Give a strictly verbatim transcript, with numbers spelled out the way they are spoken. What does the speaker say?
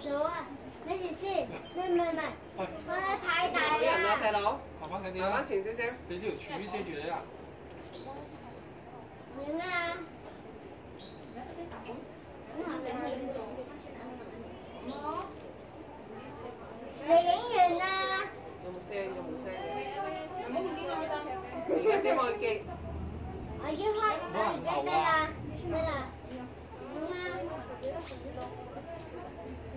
咗啊！你哋先，唔係唔係唔係，我太大好人啊， 啦。 細佬， 行翻近啲行翻啦， 前少少。 俾條柱遮住你啊！ 影啊！你影完啦。 有冇聲？有冇聲？有冇見到聲？而家先開機。 我已經開，得得啦，得啦。影啊！